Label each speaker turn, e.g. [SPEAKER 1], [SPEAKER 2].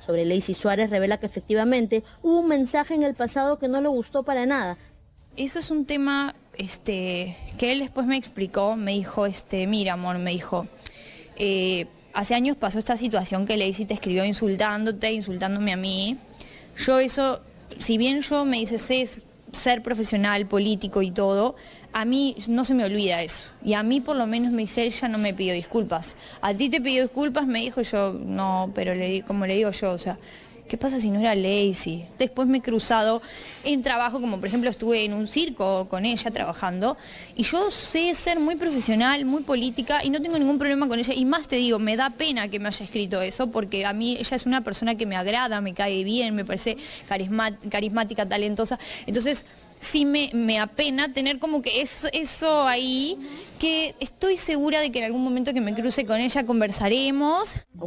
[SPEAKER 1] sobre Lacey Suárez revela que efectivamente hubo un mensaje en el pasado que no le gustó para nada.
[SPEAKER 2] Eso es un tema que él después me explicó, me dijo, mira amor, me dijo, hace años pasó esta situación que Lacey te escribió insultándote, insultándome a mí. Yo eso, si bien yo me dice sé ser profesional, político y todo, a mí no se me olvida eso. Y a mí por lo menos me dice, ella no me pidió disculpas. A ti te pidió disculpas, me dijo yo, no, pero como le digo yo, o sea, ¿qué pasa si no era Lacey? Después me he cruzado en trabajo, como por ejemplo estuve en un circo con ella trabajando, y yo sé ser muy profesional, muy política, y no tengo ningún problema con ella. Y más te digo, me da pena que me haya escrito eso, porque a mí ella es una persona que me agrada, me cae bien, me parece carismática, talentosa. Entonces sí me apena tener como que eso ahí, que estoy segura de que en algún momento que me cruce con ella conversaremos.